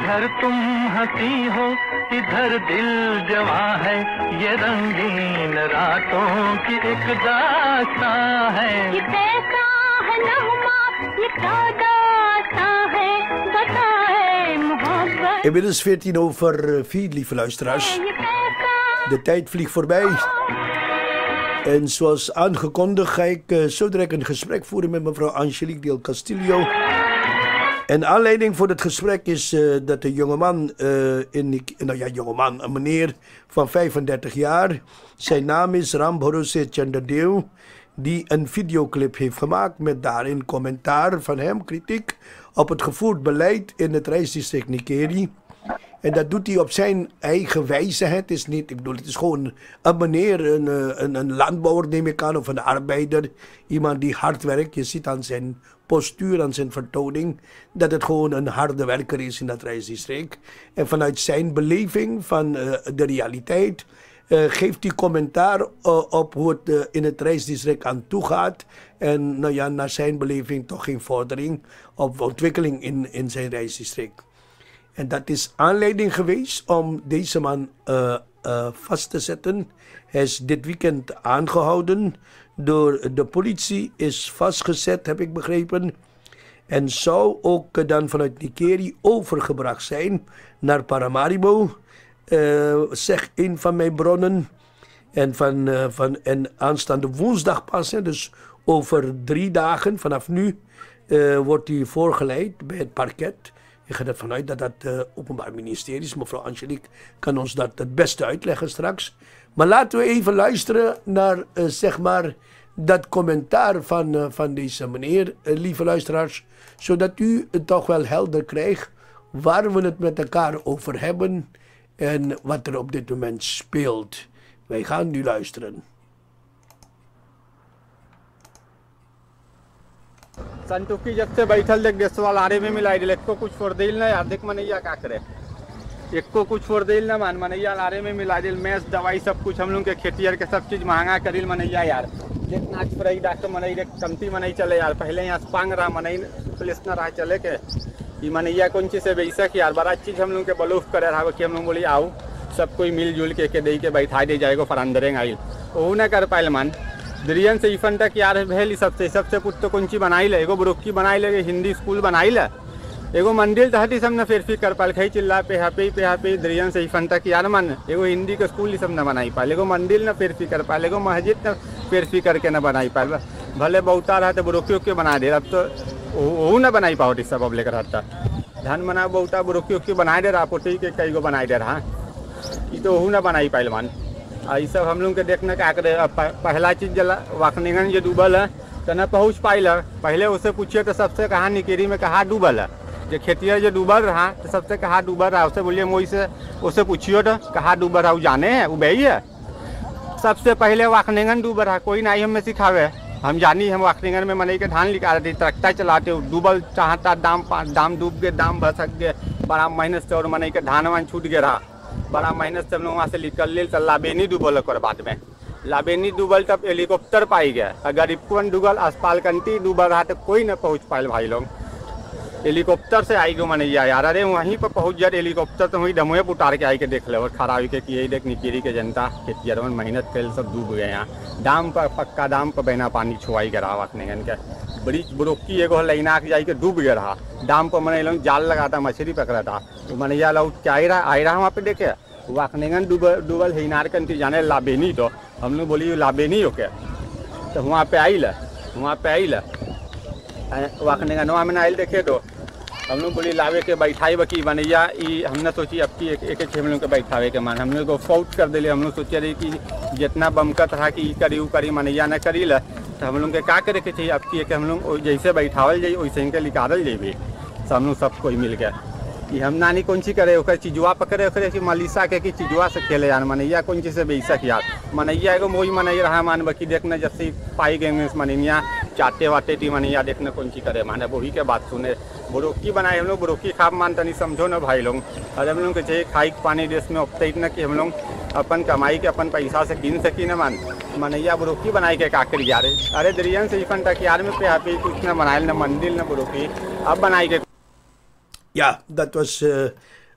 इधर तुम हंसी हो इधर दिल जवां है, ये रंगीन रातों की एक दास्तां है। ये कैसा है नगमा, ये क्या दास्तां है, बताए मोहब्बत। Inmiddels 4:14, lieve luisteraars. De tijd vliegt voorbij. En zoals aangekondigd ga ik zo direct een gesprek voeren met mevrouw Angelique del Castillo. En aanleiding voor het gesprek is dat een jongeman, een meneer van 35 jaar, zijn naam is Ram Bhorose Chandradev, die een videoclip heeft gemaakt met daarin commentaar van hem, kritiek op het gevoerd beleid in het reisdistrict Nikeri. En dat doet hij op zijn eigen wijze. Het is niet, ik bedoel, het is gewoon een meneer, een landbouwer neem ik aan, of een arbeider. Iemand die hard werkt. Je ziet aan zijn postuur, aan zijn vertoning, dat het gewoon een harde werker is in dat reisdistrict. En vanuit zijn beleving van de realiteit geeft hij commentaar op hoe het in het reisdistrict aan toe gaat. En nou ja, naar zijn beleving toch geen vordering op ontwikkeling in zijn reisdistrict. En dat is aanleiding geweest om deze man vast te zetten. Hij is dit weekend aangehouden door de politie, is vastgezet, heb ik begrepen. En zou ook dan vanuit Nikeri overgebracht zijn naar Paramaribo, zegt een van mijn bronnen. En aanstaande woensdag pas, dus over 3 dagen vanaf nu, wordt hij voorgeleid bij het parket. Ik ga ervan uit dat dat Openbaar Ministerie is. Mevrouw Angelique kan ons dat het beste uitleggen straks. Maar laten we even luisteren naar zeg maar dat commentaar van deze meneer, lieve luisteraars. Zodat u het toch wel helder krijgt waar we het met elkaar over hebben en wat er op dit moment speelt. Wij gaan nu luisteren. संतुकी जब से बैठल देख देशवा लारे में मिलाई दिल, एक को कुछ फोड़ दिल ना यार, देख मनैया का करे, एक को कुछ फोड़ दिल ना मान मनैया लारे में मिला दिल, मैस दवाई सब कुछ हम लोग के खेतियर के सब चीज महंगा करिल मनैया यार। देख नाच पर डॉक्टर मनई देख कमती मनई चले यार, पहले यहाँ पांग रहा मनई पुलिस न रहा चले के ये मनैया कौन चीज से बेचक यार, बड़ा चीज हम लोग के बलूफ करे रहा कि हम लोग बोली आओ सब कोई मिलजुल के दे के बैठा दे जाएगा फरांदरेंग आइल, वो न कर पाए मान द्रियन से इफन तक यार भेल सबसे पुट तो कौन बनाई ले, एगो बुरुक्की बनाई ले, हिंदी स्कूल बनाई ले, एगो मंदिर तहती सब न फेरफी कर पाल, खई चिल्ला पे हापे द्रियन से इफन तक यार मन एगो हिंदी के स्कूल सब न बनाई पाल, एगो मंदिर न फेरफी कर पाल, एगो मस्जिद न फेरफी करके न बनाई पाल, भले बहुता रहा तो बुरुक्की उक्की बना दे, अब तो वो न बनाई पाओ सब अब लेकर रहता धन मना बहुता बुरुक्की उक्की बना दे रहा, पोटी के कई गो बनाई दे रहा, ये तो वो न बनाई पाइल मान। ये सब हम लोग के देखने का करे, पहला चीज जला वाकनिगन जो डूबल है तो न पहुँच पाइल, पहले उससे पूछिए तो सबसे कहा निकेरी में कहा डूबल है, जो खेतिया जो डूबल रहा तो सबसे कहा डूबल रहा, उससे बोलिए मोई से उससे पूछियो तो कहा डूबल रहा, वो जाने हैं वो बही है, सबसे पहले वाकनिगन डूबल रहा, कोई नहीं हमें सिखावे, हम जानी हम वाकनिगन में मनई के धान निकाल रहे ट्रैक्टर चलाते डूबल चाहता दाम डूब गए, दाम भसक गए, बड़ा मेहनत से और मनई के धान वान छूट गया रहा, बड़ा मेहनत से हम लोग वहाँ से निकल ले, तो लाबेनी डूबल और बाद में लाबेनी डूबल तब हेलीकॉप्टर पाई गया, अगर इपन डूबल अस्पाल कंटी डूबल रहा तो कोई न पहुँच पाए भाई लोग, हेलीकॉप्टर से आई गो मनैया यार, अरे वहीं पर पहुँच जाए हेलीकॉप्टर तो वहीं डमुए उतार के आई के देख ले और खराबी के यही देख निकेरी के जनता खेतियरवन मेहनत खेल सब डूब गए यहाँ, दाम पर पक्का दाम पर बहना पानी छुआई के रहा वाकनिगन के, बड़ी बुरुक्की एगो लैना के जाई के डूब गया रहा, दाम पर मैंने लोग जाल लगाता मछली पकड़ा था, तो मनैया लोग क्या आई रहा वहाँ पे देखे वाकनिगन डूबल है इनार कंटी जाने लाबेनी, तो हम लोग बोली लाबेनी हो क्या, तो वहाँ पे आई ला वाकनिगन वहाँ में आयल देखे तो हम लोग बोली लावे के बैठाई बकी बनैया, हमने सोची अब की एक हम लोग के बैठावे के मान, हम लोग को फौट कर दिले, हम लोग सोचे रही कि जितना बमकत रहा कि करी करी मनैया न करी ला, तो हम लोग के क्या करे के चाहिए अब की हम लोग जैसे बैठावल जाइए वैसे इनके निकालल जाइए, सब लोग सब कोई मिल गया, कि हम नानी कौन सी करे ओकर चिजुआ पकड़े ओकरे कि मलिसा के कि चिजुआ से खेले यार, मनैया कौन चीज से बेचक यार, मनैया एगो मोई मनैया रहा मान बकी देखने जब से पाई गए मनैया चाटे वाटे टी मनैया देखने कौन सी करे माने वही के बात सुने, बुरुक्की बनाए हम लोग बुरुक्की खाप मान तनी समझो ना भाई लोग, और हम लोग के चाहिए खाई पानी देश में उपते न कि हम लोग अपन कमाई के अपन पैसा से गिन सकी न मान, मनैया बुरुक्की बनाई के काकर यार, अरे दरियन से इफन तक यार में पे कुछ न बनाए न मंदिर न बुरुक्की अब बनाई के। Ja, dat was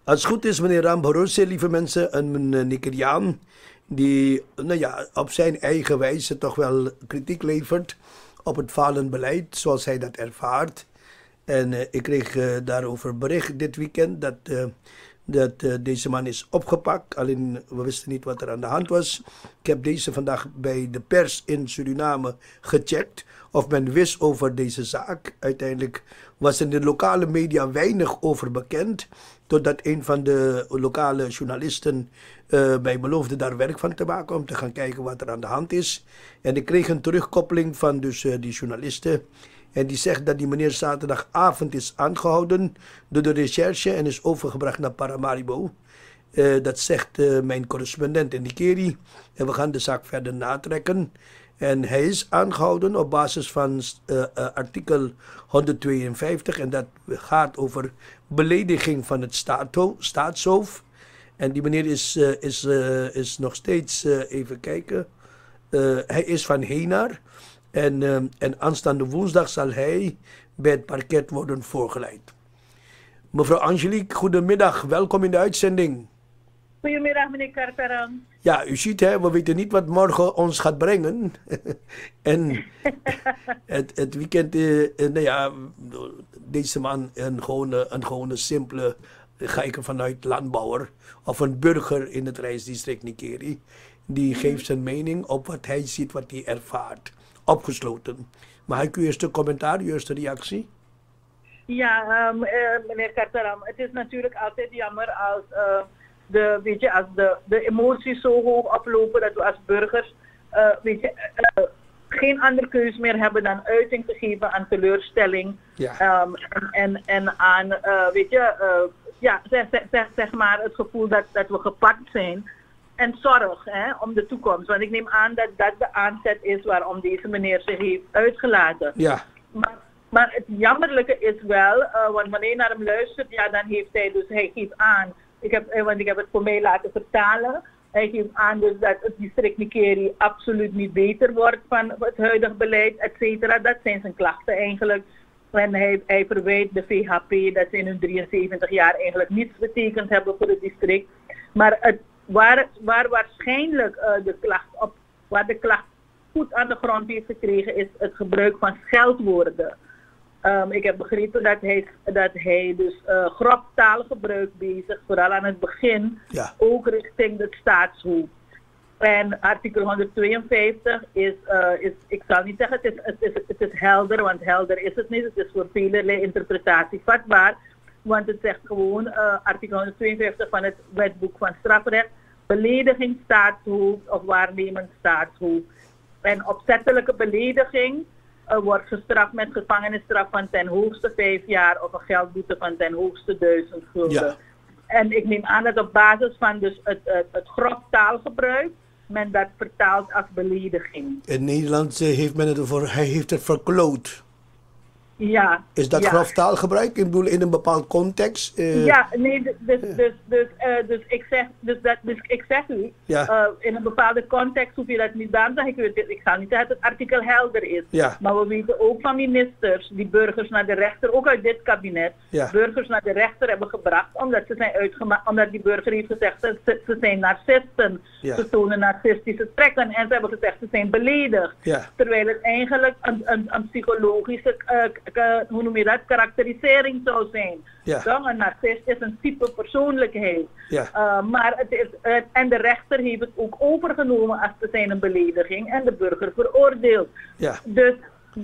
Als het goed is, meneer Ramaphosa, lieve mensen, een Nigeriaan die op zijn eigen wijze toch wel kritiek levert op het falend beleid zoals hij dat ervaart. En ik kreeg daarover bericht dit weekend dat deze man is opgepakt. Alleen we wisten niet wat er aan de hand was. Ik heb deze vandaag bij de pers in Suriname gecheckt of men wist over deze zaak. Uiteindelijk was in de lokale media weinig over bekend, totdat een van de lokale journalisten mij beloofde daar werk van te maken om te gaan kijken wat er aan de hand is. En ik kreeg een terugkoppeling van die journalisten. En die zegt dat die meneer zaterdagavond is aangehouden door de recherche en is overgebracht naar Paramaribo. Dat zegt mijn correspondent in Nikeri. En we gaan de zaak verder natrekken. En hij is aangehouden op basis van artikel 152. En dat gaat over belediging van het staatshoofd. En die meneer is nog steeds, even kijken, hij is van Henar. En aanstaande woensdag zal hij bij het parket worden voorgeleid. Mevrouw Angelique, goedemiddag. Welkom in de uitzending. Goedemiddag, meneer Kartaram. Ja, u ziet, we weten niet wat morgen ons gaat brengen. En het weekend, deze man, een gewone simpele, ga ik er vanuit, landbouwer of een burger in het Rijksdistrict Nikeri, die geeft zijn mening op wat hij ziet, wat hij ervaart. Opgesloten. Mag ik uw eerste commentaar, uw eerste reactie? Ja, meneer Kartaram, het is natuurlijk altijd jammer als de emoties zo hoog oplopen dat we als burgers geen andere keus meer hebben dan uiting te geven aan teleurstelling. Ja. En aan, zeg maar het gevoel dat we gepakt zijn. En zorg om de toekomst. Want ik neem aan dat dat de aanzet is waarom deze meneer zich heeft uitgelaten. Ja. Maar het jammerlijke is wel, want wanneer je naar hem luistert, ja, dan heeft hij geeft aan. Ik heb het voor mij laten vertalen. Hij geeft aan dus dat het district Nikeri absoluut niet beter wordt van het huidige beleid, et cetera. Dat zijn zijn klachten eigenlijk. En hij verwijt de VHP dat ze in hun 73 jaar eigenlijk niets betekend hebben voor het district. Maar waar waarschijnlijk waar de klacht goed aan de grond heeft gekregen, is het gebruik van scheldwoorden. Ik heb begrepen dat hij dus grof taalgebruik bezig, vooral aan het begin, ook richting het staatshoofd. En artikel 152 is, ik zal niet zeggen het is helder, want helder is het niet. Het is voor velerlei interpretatie vatbaar. Want het zegt gewoon, artikel 152 van het wetboek van strafrecht, belediging staatshoofd of waarnemend staatshoofd. En opzettelijke belediging wordt gestraft met gevangenisstraf van ten hoogste 5 jaar of een geldboete van ten hoogste 1000 gulden. Ja. En ik neem aan dat op basis van dus het grof taalgebruik men dat vertaalt als belediging. In Nederland heeft men het over, hij heeft het verkloot. Ja. Is dat grof taalgebruik? Ik bedoel, in een bepaald context? Ja, nee, dus ik zeg u, in een bepaalde context hoef je dat niet aan te zeggen. Ik zal niet zeggen dat het artikel helder is. Ja. Maar we weten ook van ministers die burgers naar de rechter, ook uit dit kabinet, burgers naar de rechter hebben gebracht, omdat die burger heeft gezegd dat ze zijn narcisten. Ze tonen narcistische trekken en ze hebben gezegd ze zijn beledigd. Ja. Terwijl het eigenlijk een psychologische hoe noem je dat, karakterisering zou zijn. Ja. Een narcist is een type persoonlijkheid. Ja. Maar en de rechter heeft het ook overgenomen als te zijn een belediging en de burger veroordeeld. Ja. Dus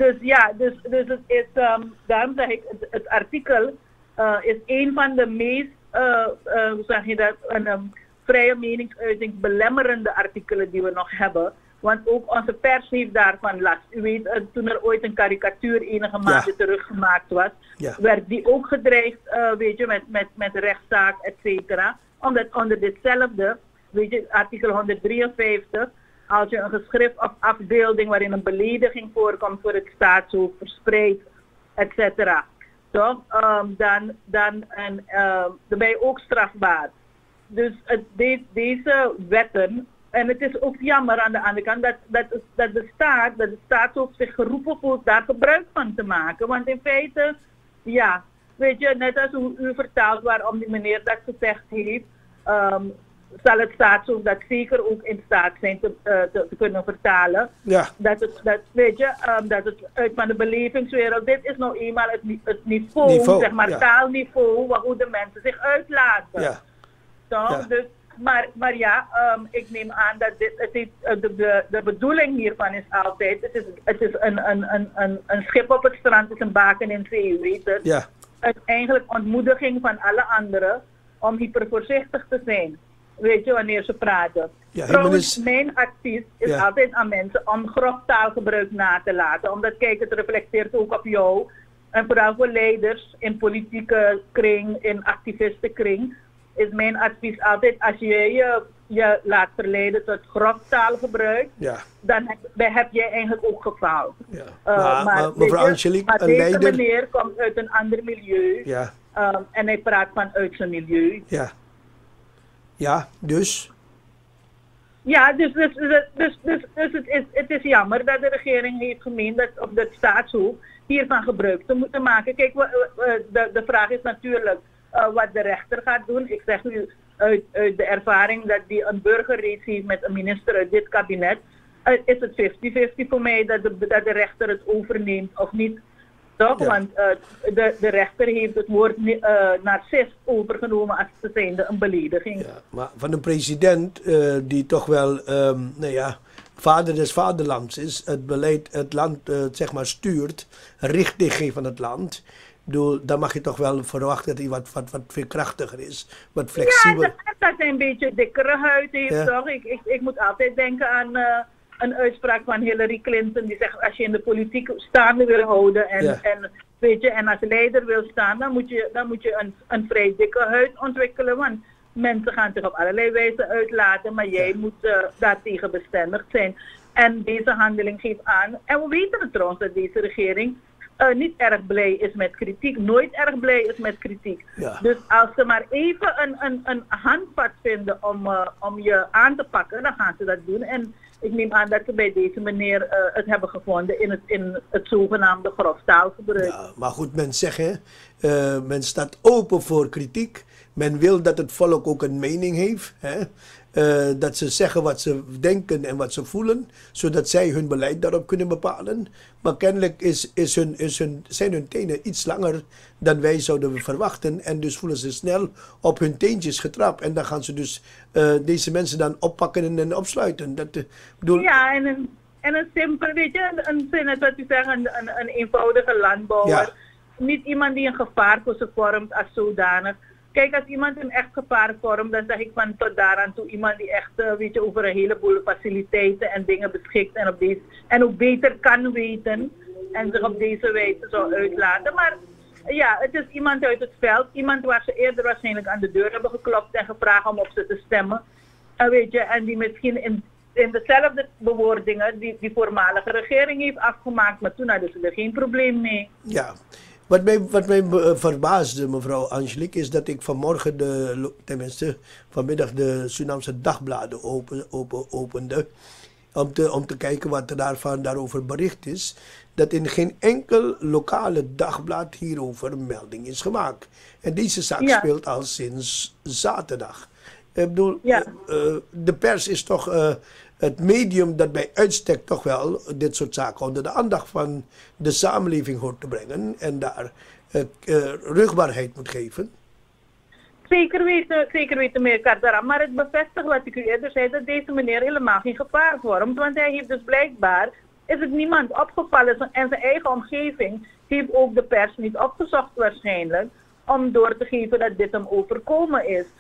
het is, daarom zeg ik, het artikel is een van de meest, hoe zeg je dat, vrije meningsuiting belemmerende artikelen die we nog hebben. Want ook onze pers heeft daarvan last. U weet, toen er ooit een karikatuur enige maanden terug gemaakt was, werd die ook gedreigd, met rechtszaak, et cetera. Omdat onder ditzelfde, artikel 153, als je een geschrift of afbeelding waarin een belediging voorkomt voor het staatshoofd verspreidt, et cetera. Toch? Dan ben je ook strafbaar. Dus deze wetten. En het is ook jammer aan de andere kant dat de staatshoofd zich geroepen voelt daar gebruik van te maken. Want in feite, weet je, net als hoe u vertaalt waarom die meneer dat gezegd heeft, zal het staatshoofd dat zeker ook in staat zijn te kunnen vertalen. Ja. Dat het uit van de belevingswereld, dit is nou eenmaal het niveau, zeg maar taalniveau, hoe de mensen zich uitlaten. Ja. Zo, dus, maar ja, ik neem aan dat de bedoeling hiervan is altijd, het is een schip op het strand, het is een baken in zee, weet het. Ja. Het is eigenlijk ontmoediging van alle anderen om hypervoorzichtig te zijn. Weet je, wanneer ze praten. Ja, trouwens, mijn advies is altijd aan mensen om grof taalgebruik na te laten. Omdat, kijk, het reflecteert ook op jou. En vooral voor leiders in politieke kring, in activistenkring, is mijn advies altijd, als je je laat verleiden tot grof taalgebruik, dan heb jij eigenlijk ook gefaald. Ja. Maar mevrouw Angelique, een leider... deze meneer komt uit een ander milieu. Ja. En hij praat vanuit zijn milieu. Ja. Ja, dus? Ja, dus het is jammer dat de regering heeft gemeend of dat staatshoofd hiervan gebruik te moeten maken. Kijk, de vraag is natuurlijk wat de rechter gaat doen. Ik zeg u uit de ervaring dat die een burgerrace heeft met een minister uit dit kabinet, is het 50-50 voor mij dat de rechter het overneemt of niet. Toch? Ja. Want de rechter heeft het woord narcist overgenomen als zijnde een belediging. Ja, maar van een president die toch wel, vader des vaderlands is, het beleid, het land zeg maar stuurt, richting geeft van het land. Dan mag je toch wel verwachten dat hij wat veel krachtiger is, wat flexibel. Ja, dat hij een beetje dikkere huid heeft, toch? Ik moet altijd denken aan een uitspraak van Hillary Clinton die zegt, als je in de politiek staande wil houden en weet je, en als leider wil staan, dan moet je een vrij dikke huid ontwikkelen, want mensen gaan zich op allerlei wijzen uitlaten, maar jij moet daartegen bestendig zijn. En deze handeling geeft aan, en we weten het trouwens dat deze regering niet erg blij is met kritiek, nooit erg blij is met kritiek. Ja. Dus als ze maar even een handvat vinden om je aan te pakken, dan gaan ze dat doen. En ik neem aan dat ze bij deze meneer het hebben gevonden in het zogenaamde grof taalgebruik. Ja, maar goed, men zegt, men staat open voor kritiek. Men wil dat het volk ook een mening heeft. Dat ze zeggen wat ze denken en wat ze voelen, zodat zij hun beleid daarop kunnen bepalen. Maar kennelijk zijn hun tenen iets langer dan wij zouden verwachten. En dus voelen ze snel op hun teentjes getrapt. En dan gaan ze dus deze mensen dan oppakken en opsluiten. Ja, en een simpel, weet je, een zin is wat u zegt, een eenvoudige landbouwer. Ja. Niet iemand die een gevaar voor ze vormt als zodanig. Kijk, als iemand een echt gevaar vormt, dan zeg ik van tot daaraan toe iemand die echt, weet je, over een heleboel faciliteiten en dingen beschikt en ook beter kan weten en zich op deze wijze zou uitlaten. Maar ja, het is iemand uit het veld, iemand waar ze eerder waarschijnlijk aan de deur hebben geklopt en gevraagd om op ze te stemmen. Weet je, en die misschien in dezelfde bewoordingen die voormalige regering heeft afgemaakt, maar toen hadden ze er geen probleem mee. Ja. Wat mij verbaasde, mevrouw Angelique, is dat ik vanmorgen, tenminste vanmiddag, de Surinaamse dagbladen opende. Om te kijken wat er daarover bericht is. Dat in geen enkel lokale dagblad hierover een melding is gemaakt. En deze zaak speelt al sinds zaterdag. Ik bedoel, de pers is toch het medium dat bij uitstek toch wel dit soort zaken onder de aandacht van de samenleving hoort te brengen en daar rugbaarheid moet geven. Zeker weten meneer Cardaram, maar het bevestigt wat ik u eerder zei, dat deze meneer helemaal geen gevaar vormt, want hij heeft dus blijkbaar, is het niemand opgevallen en zijn eigen omgeving heeft ook de pers niet opgezocht waarschijnlijk, om door te geven dat dit hem overkomen is.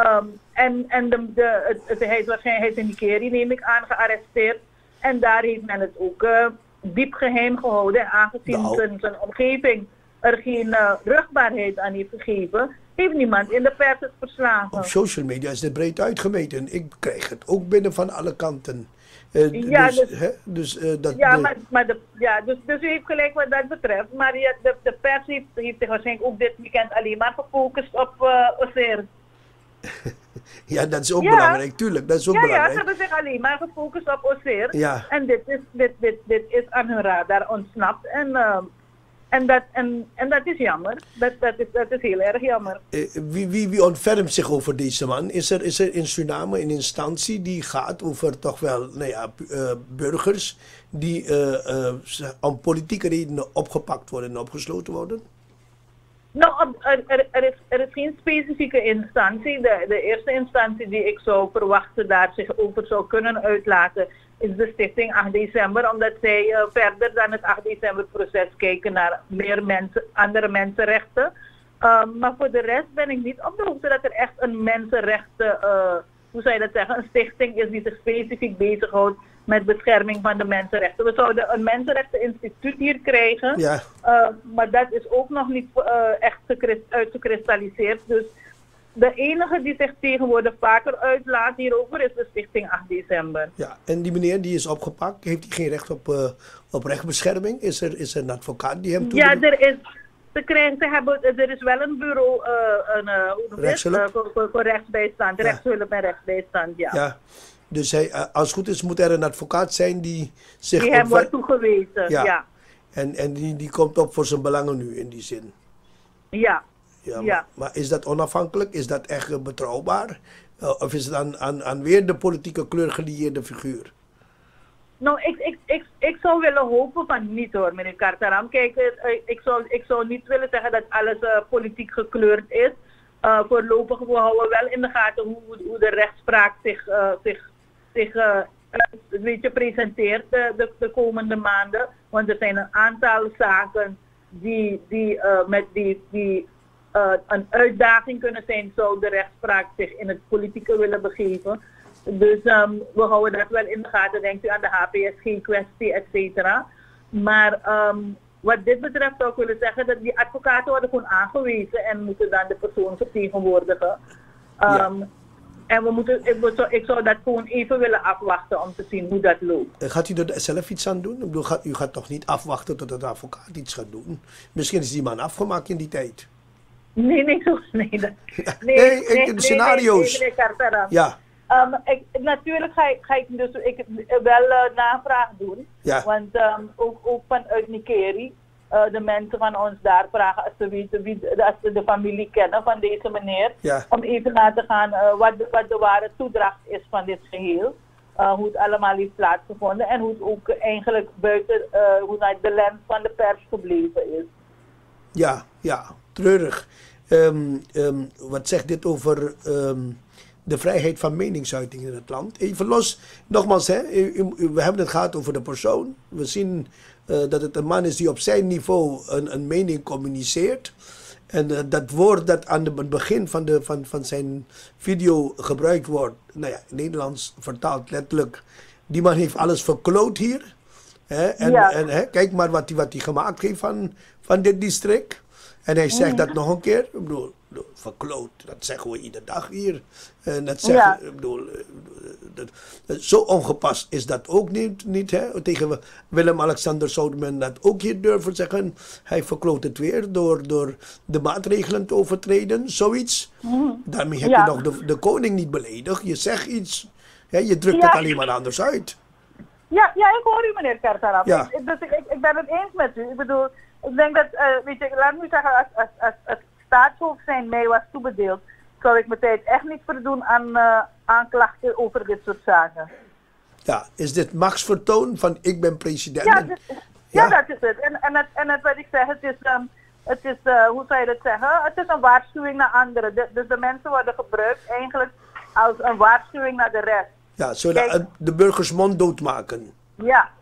Hij is in Nikeri, neem ik aan, gearresteerd. En daar heeft men het ook diep geheim gehouden. Aangezien zijn omgeving er geen rugbaarheid aan heeft gegeven, heeft niemand in de pers het verslagen. Op social media is dit breed uitgemeten. Ik krijg het ook binnen van alle kanten. Dus u heeft gelijk wat dat betreft. Maar de pers heeft zich waarschijnlijk ook dit weekend alleen maar gefocust op Osir. Ja, dat is ook belangrijk, tuurlijk. Dat is ook belangrijk. Ja, ze hebben zich alleen maar gefocust op Osir. Ja. En dit is aan hun radar ontsnapt. En En dat is jammer. Dat is heel erg jammer. Wie ontfermt zich over deze man? Is er in Suriname een instantie die gaat over toch wel burgers die om politieke redenen opgepakt worden en opgesloten worden? Nou, er is geen specifieke instantie. De eerste instantie die ik zou verwachten daar zich over zou kunnen uitlaten is de stichting 8 december, omdat zij verder dan het 8 december proces kijken naar andere mensenrechten. Maar voor de rest ben ik niet op de hoogte dat er echt een mensenrechten, hoe zou je dat zeggen, een stichting is die zich specifiek bezighoudt met bescherming van de mensenrechten. We zouden een mensenrechteninstituut hier krijgen, ja. Maar dat is ook nog niet echt uitgekristalliseerd. Dus de enige die zich tegenwoordig vaker uitlaat hierover is de stichting 8 december. Ja, en die meneer die is opgepakt, heeft hij geen recht op rechtsbescherming? Is er een advocaat die hem toebedeelt? Ja, er is wel een bureau voor rechtsbijstand, rechtshulp en rechtsbijstand, ja. Ja. Dus als het goed is, moet er een advocaat zijn die zich... Die hem wordt toegewezen, ja. En die komt op voor zijn belangen nu, in die zin. Ja. Ja, maar is dat onafhankelijk? Is dat echt betrouwbaar? Of is het aan weer de politieke kleur gelieerde figuur? Nou, ik zou willen hopen van niet hoor, meneer Kartaram. Kijk, ik zou niet willen zeggen dat alles politiek gekleurd is. Voorlopig, we houden wel in de gaten hoe de rechtspraak zich presenteert de komende maanden. Want er zijn een aantal zaken die een uitdaging kunnen zijn, zou de rechtspraak zich in het politieke willen begeven. Dus we houden dat wel in de gaten. Denkt u aan de HPSG-kwestie, et cetera. Maar wat dit betreft zou ik willen zeggen dat die advocaten worden gewoon aangewezen en moeten dan de persoon vertegenwoordigen. En ik zou dat gewoon even willen afwachten om te zien hoe dat loopt. Gaat u er zelf iets aan doen? Ik bedoel, u gaat toch niet afwachten tot de advocaat iets gaat doen? Misschien is die man afgemaakt in die tijd. Nee, scenario's. Ja. Natuurlijk ga ik dus wel navraag doen. Ja. Want ook vanuit Nikeri, de mensen van ons daar vragen als ze weten als ze de familie kennen van deze meneer. Ja. Om even na te gaan wat de ware toedracht is van dit geheel. Hoe het allemaal heeft plaatsgevonden en hoe het ook eigenlijk buiten hoe naar de lens van de pers gebleven is. Ja, treurig. Wat zegt dit over de vrijheid van meningsuiting in het land? Even los, nogmaals, we hebben het gehad over de persoon. We zien dat het een man is die op zijn niveau een mening communiceert. En dat woord dat aan het begin van zijn video gebruikt wordt, nou ja, Nederlands vertaald letterlijk, die man heeft alles verkloot hier. Kijk maar wat hij gemaakt heeft van dit district. En hij zegt dat nog een keer. Ik bedoel, verkloot, dat zeggen we iedere dag hier. En dat zeggen, ik bedoel, zo ongepast is dat ook niet hè? Tegen Willem-Alexander zou men dat ook hier durven zeggen. Hij verkloot het weer door de maatregelen te overtreden, zoiets. Daarmee heb je nog de koning niet beledigd. Je zegt iets, hè? Je drukt het alleen maar anders uit. Ja, ik hoor u, meneer Kartaram. Ja. Dus ik ben het eens met u. Ik bedoel, ik denk dat, laat me zeggen, als het staatshoofd zijn mij was toebedeeld, zou ik mijn tijd echt niet verdoen aan aanklachten over dit soort zaken. Ja, is dit machtsvertoon van ik ben president? Ja, dat is het. En wat ik zeg, het is hoe zou je dat zeggen? Het is een waarschuwing naar anderen. Dus de mensen worden gebruikt eigenlijk als een waarschuwing naar de rest. Ja, zullen de burgers mond doodmaken. Ja.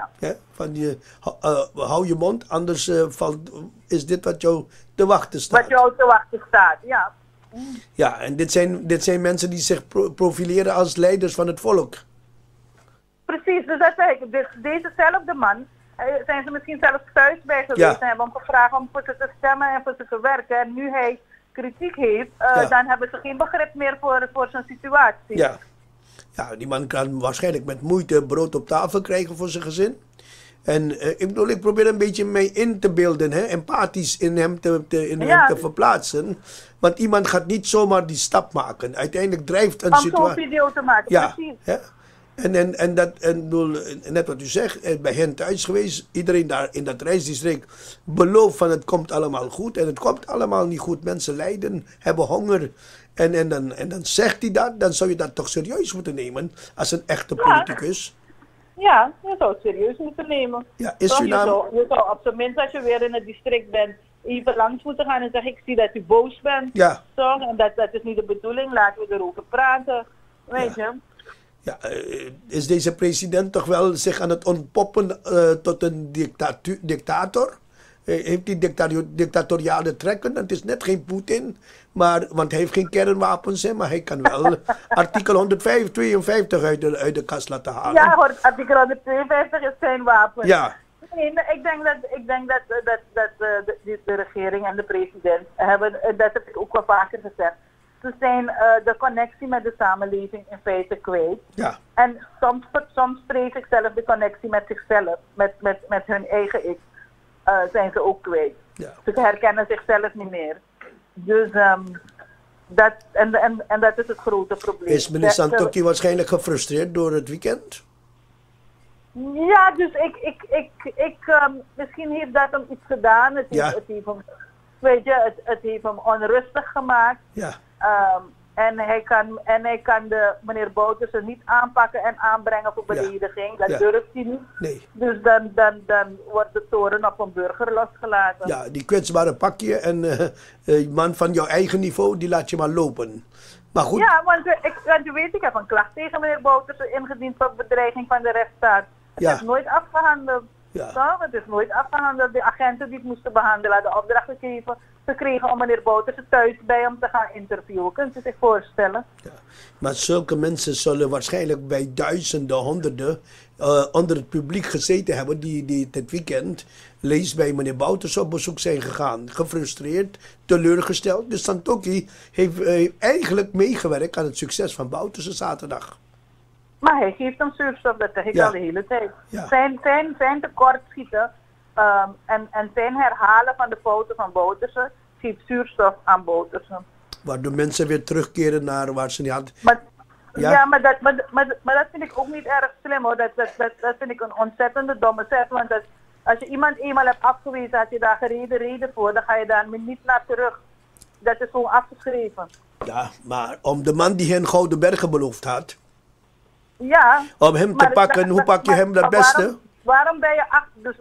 Hou je mond, anders is dit wat jou te wachten staat. Wat jou te wachten staat, ja. Ja, en dit zijn mensen die zich profileren als leiders van het volk. Precies, dus dat zeg ik. Dus dezezelfde man, zijn ze misschien zelfs thuis bij geweest en hebben hem gevraagd om voor ze te stemmen en voor ze te werken. En nu hij kritiek heeft, dan hebben ze geen begrip meer voor zijn situatie. Ja, die man kan waarschijnlijk met moeite brood op tafel krijgen voor zijn gezin. En ik probeer een beetje mij in te beelden, empathisch in hem te verplaatsen. Want iemand gaat niet zomaar die stap maken. Uiteindelijk drijft een situatie. Om zo'n video te maken, precies. En net wat u zegt, bij hen thuis geweest, iedereen daar in dat reisdistrict belooft van het komt allemaal goed. En het komt allemaal niet goed. Mensen lijden, hebben honger. En dan zegt hij dat, dan zou je dat toch serieus moeten nemen als een echte politicus. Ja, je zou het serieus moeten nemen. Ja, je zou op zijn minst als je weer in het district bent, even langs moeten gaan en zeggen, ik zie dat u boos bent. Ja. Toch? En dat is niet de bedoeling, laten we erover praten. Weet je? Ja, is deze president toch wel zich aan het ontpoppen tot een dictator? Heeft hij dictatoriale trekken? Het is net geen Poetin, want hij heeft geen kernwapens, maar hij kan wel artikel 152 uit de kast laten halen. Ja, artikel 152 is zijn wapen. Ja. Nee, ik denk dat de regering en de president hebben, dat heb ik ook wel vaker gezegd, ze zijn de connectie met de samenleving in feite kwijt. Ja. En soms spreek ik zelf de connectie met zichzelf, met hun eigen ik, zijn ze ook kwijt. Ja. Ze herkennen zichzelf niet meer. Dus dat is het grote probleem. Is meneer Santokhi waarschijnlijk gefrustreerd door het weekend? Ja, dus misschien heeft dat hem iets gedaan. Het heeft hem onrustig gemaakt. Ja. En hij kan meneer Bouterse niet aanpakken en aanbrengen voor belediging. Dat durft hij niet. Nee. Dus dan wordt de toren op een burger losgelaten. Ja, die kwetsbare pakje en man van jouw eigen niveau, die laat je maar lopen. Maar goed. Ja, want ik heb een klacht tegen meneer Bouterse ingediend voor bedreiging van de rechtsstaat. Het is nooit afgehandeld. Ja. Het is nooit afgehandeld. De agenten die het moesten behandelen hadden opdracht gekregen om meneer Bouterse thuis bij hem te gaan interviewen. Kunt u zich voorstellen? Ja. Maar zulke mensen zullen waarschijnlijk bij duizenden, honderden onder het publiek gezeten hebben die dit weekend lees bij meneer Bouterse op bezoek zijn gegaan. Gefrustreerd, teleurgesteld. Dus Santokhi heeft eigenlijk meegewerkt aan het succes van Bouterse zaterdag. Maar hij geeft hem zuurstof, dat zeg ik al de hele tijd. Ja. Zijn tekortschieten en zijn herhalen van de fouten van Bouterse geeft zuurstof aan Bouterse. Waardoor mensen weer terugkeren naar waar ze niet hadden. Maar dat vind ik ook niet erg slim hoor. Dat vind ik een ontzettende domme zet. Want als je iemand eenmaal hebt afgewezen, had je daar gereden reden voor, dan ga je daar niet naar terug. Dat is gewoon afgeschreven. Ja, maar om de man die hen Gouden Bergen beloofd had. Ja. Om hem te pakken, hoe pak je hem dat beste? Waarom ben je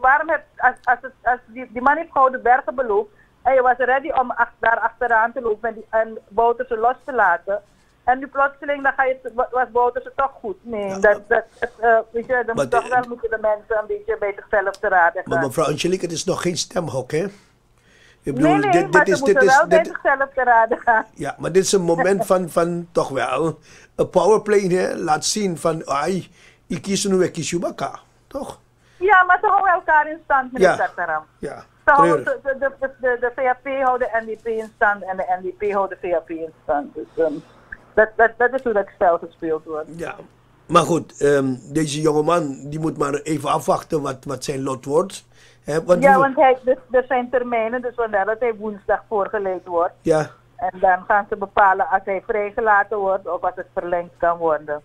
als die man heeft Gouden Bergen beloofd en je was ready om daar achteraan te lopen en Bouterse los te laten. En nu plotseling was Bouterse toch goed. Nee, dan moeten de mensen een beetje bij zichzelf te raden gaan. Maar mevrouw Angelique, het is nog geen stemhok, hè? Ik bedoel, maar ze moeten wel bij zichzelf te raden gaan. Ja, maar dit is een moment van toch wel een powerplay, hè? Laat zien van, ik kies nu, ik kies Chewbacca, toch? Ja, maar ze houden elkaar in stand, meneer Sataram. Ja, de VAP houdt de NDP in stand en de NDP houdt de VAP in stand. Dus dat is hoe dat spel gespeeld wordt. Ja, maar goed, deze jongeman die moet maar even afwachten wat zijn lot wordt. Want er zijn termijnen, dus wanneer dat hij woensdag voorgeleid wordt. Ja. En dan gaan ze bepalen als hij vrijgelaten wordt of als het verlengd kan worden.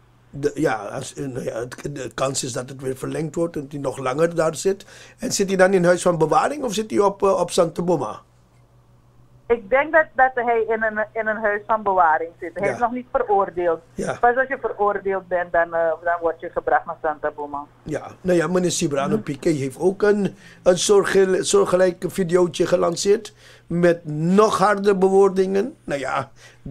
De kans is dat het weer verlengd wordt en dat hij nog langer daar zit. En zit hij dan in huis van bewaring of zit hij op Santa Boma? Ik denk dat hij in een huis van bewaring zit. Hij is nog niet veroordeeld. Ja. Pas als je veroordeeld bent, dan word je gebracht naar Santa Boma. Ja, nou ja, meneer Cibrano Piqué heeft ook een soortgelijk videootje gelanceerd met nog harde bewoordingen. Nou ja,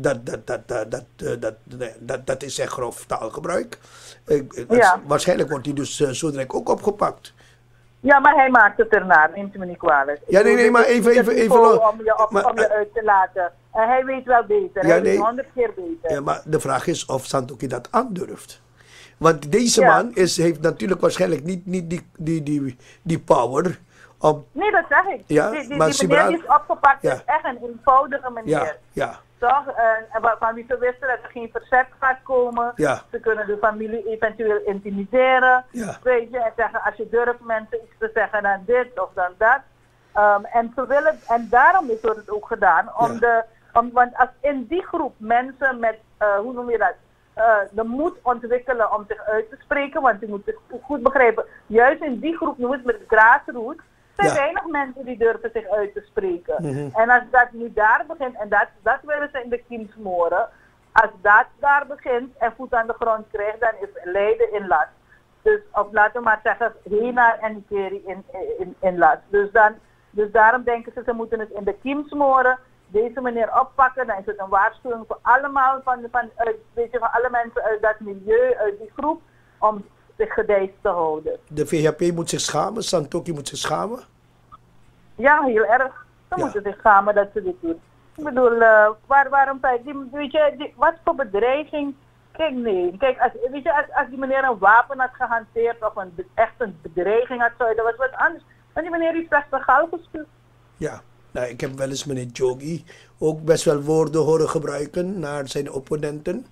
dat is echt grof taalgebruik. Waarschijnlijk wordt hij dus zo direct ook opgepakt. Ja, maar hij maakt het ernaar, neemt u me niet kwalijk. Ja, nee, maar even. Om je uit te laten. En hij weet wel beter, hij weet 100 keer beter. Ja, maar de vraag is of Santokhi dat aandurft. Want deze man heeft natuurlijk waarschijnlijk niet die power. Nee, dat zeg ik. Ja, die meneer die is opgepakt is echt een eenvoudige meneer. Ja. Toch? Van wie ze wisten dat er geen verzet gaat komen. Ja. Ze kunnen de familie eventueel intimideren. Ja. Weet je, en zeggen als je durft mensen iets te zeggen dan dit of dan dat. En daarom is het ook gedaan. Want als in die groep mensen met, hoe noem je dat, de moed ontwikkelen om zich uit te spreken, want je moet zich goed begrijpen, juist in die groep, noemen we het met grassroots, zijn weinig mensen die durven zich uit te spreken. En als dat nu daar begint, en dat willen ze in de kiem smoren, als dat daar begint en voet aan de grond krijgt, dan is Leiden in last. Dus, of laten we maar zeggen, Hena en Nikeri in last. Dus daarom denken ze moeten het in de kiem smoren, deze meneer oppakken, dan is het een waarschuwing voor allemaal, van alle mensen uit dat milieu, uit die groep, om zich gedijst te houden. De VHP moet zich schamen, Santokki moet zich schamen? Ja, heel erg. Ze moeten zich schamen dat ze dit doen. Ik bedoel, waarom, weet je, wat voor bedreiging? Kijk, nee. Kijk, als die meneer een wapen had gehanteerd of echt een bedreiging had, dat was wat anders. Want die meneer heeft slechts een gal gespeeld. Ja, nou, ik heb wel eens meneer Jogi ook best wel woorden horen gebruiken naar zijn opponenten.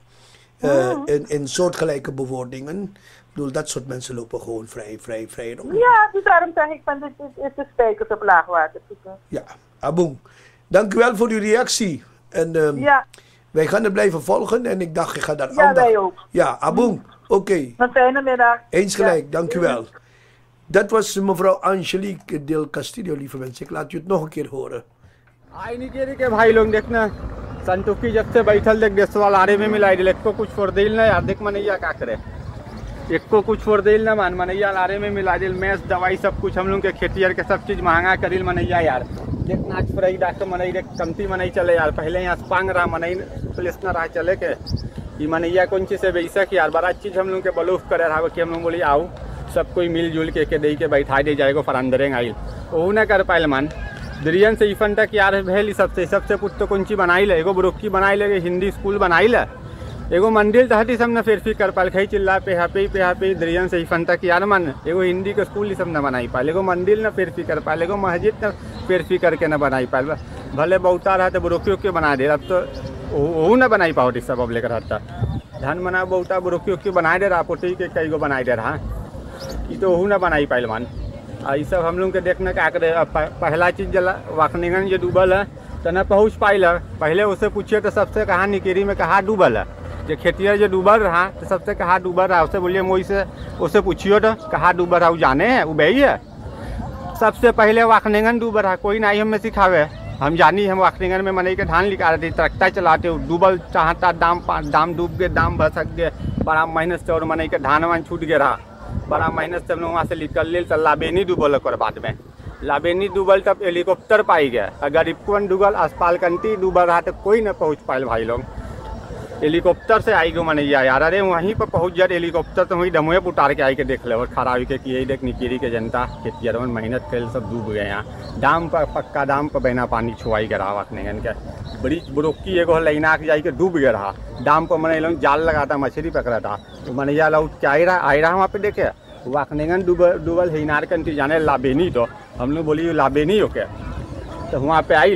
In soortgelijke bewoordingen. Ik bedoel, dat soort mensen lopen gewoon vrij rond. Ja, dus daarom zeg ik van, dit is de spijkers op laagwater zoeken. Ja, Aboeng. Dank u wel voor uw reactie. En wij gaan het blijven volgen en ik dacht, ik ga daar aandacht. Ja, wij ook. Ja, Aboeng. Oké. Een fijne middag. Eens gelijk, dank u wel. Dat was mevrouw Angelique Del Castillo, lieve mensen. Ik laat u het nog een keer horen. Nikeri के भाई लोग देखना संतोषी जब से बैठल देख देशवाल आरे में मिलाई दिल को कुछ फोड़ दिल ना यार देख मनैया क्या करे एक को कुछ फोड़ दिल ना मान मनैया आरे में मिला दिल मैस दवाई सब कुछ हम लोग के खेतियर के सब चीज महंगा करिल मनैया यार देख नाच फ्राई डॉक्टर मनई देख कमती मनई चले यार पहले यहाँ पांग रहा मनई पुलिस न रहा चले के ये मनैया कौन चीज से बेचक यार बड़ा चीज हम लोग के बलूफ करे रहा कि हम लोग बोली आओ सब कोई मिलजुल के दे के बैठा दे जाएगा फरांदरेंग आइल वो न कर पाए मान दरियन से इफन तक यार भेल सबसे पुट तो कौन चीज बनाई ले एगो बुरुक्की बनाई ले हिंदी स्कूल बनाई ले एगो मंदिर तहटी सब न फेरफी कर पाल खई चिल्ला पे हापी दरियन से इफन तक यार मन एगो हिंदी के स्कूल सब न बनाई पाल एगो मंदिर न फेरफी कर पाल एगो मस्जिद न फेरफी करके न बनाई पाल भले बहुता रहा तो बुरुक्की उक्की बना दे अब तो वो न बनाई पाओ सब अब लेकर रहता धन मना बहुता बुरुक्की उक्की बना दे रहा पोटी के कई गो बनाई दे रहा ये तो वो न बनाई पाइल मान ये सब हम लोग के देखने का करे पहला चीज जला वाकनिगन जो डूबल है तो न पहुँच पाइल पहले उससे पूछिए तो सबसे कहाँ निकेरी में कहाँ डूबल है जो खेतिया जो डूबल रहा तो सबसे कहाँ डूबल रहा उससे बोलिए मोई से उससे पूछियो तो कहाँ डूबल रहा वो जाने है वो बही है सबसे पहले वाकनिगन डूबल रहा कोई नहीं हमें सिखावे हम जानी हम वाकनिगन में मनई के धान निकाल रहे थे ट्रैक्टर चलाते हो डूबल चाहता दाम डूब गए दाम भसक गए बड़ा मेहनत से और मनई के धान वान छूट गया रहा बड़ा मेहनत से हम लोग वहाँ से निकल ले तो लाबेनी डूबल और बाद में लाबेनी डूबल तब हेलीकॉप्टर पाई गया अगर इपन डूबल अस्पालकंती डूबल रहा तो कोई न पहुँच पाए भाई लोग हेलीकॉप्टर से आई गो मनैया यार अरे वहीं पर पहुँच जाए हेलीकॉप्टर तो वहीं डमुए उतार के आई के देख ले और खड़ा हुई के यही देख निकेरी के जनता खेतियर में मेहनत कर सब डूब गए यहाँ दाम पर पक्का दाम पर बहना पानी छुआई गया रहा वखने के बड़ी बुरुक्की एगो लैना के जाई के डूब गया रहा दाम पर मैंने लोग जाल लगाता मछली पकड़ा था तो मनैया लोग क्या आई रहा वहाँ पे देखे वाकनेगन डूबल हिनार कंटी जाने लाबेनी तो हम लोग बोली लाबेनी हो क्या तो वहाँ पे आई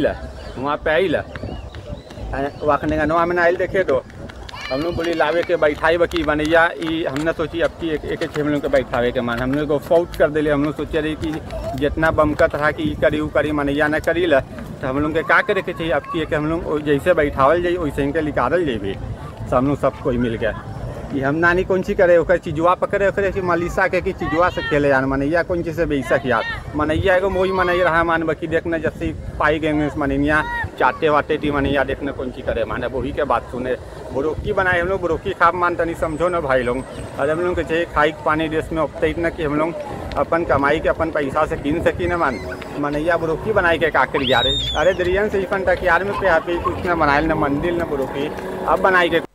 ल वाकनेगनवा में आयल देखे तो हम लोग बोली लावे के बैठाई बकी बनैया हमने सोची अब की एक हम लोग के बैठावे के मान हम लोग को फाउट कर दिले हम लोग सोचे रही कि जितना बमकत रहा कि करी वो करी मनैया न करी ल तो हम लोग के का करे के चाहिए अब की हम लोग जैसे बैठावल जाइए वैसे इनके निकालल जाइए सब लोग सब कोई मिल गया कि हम नानी कौन सी करे ओकर चिजुआ पकड़े ओकरे कि मलिसा के कि चिजुआ से खेले यार मनैया कौन चीज से बेचक यार मनैया एगो मोही मनैया रहा मान बकी देखने जैसे पाई गए मनैया चाटे वाटे थी मनैया देखने कौन सी करे माने वही के बात सुने बुरुक्की बनाए हम लोग बुरुक्की खाप मान तनी समझो ना भाई लोग और हम लोग के चाहिए खाई पानी देश में उपते इतना कि हम लोग अपन कमाई के अपन पैसा से कीन सकी न मान मनैया बुरुक्की बनाई के काकर यार अरे दरियन से इफन तक यार में पे कुछ न बनाए न मंदिर न बुरुक्की अब बनाई के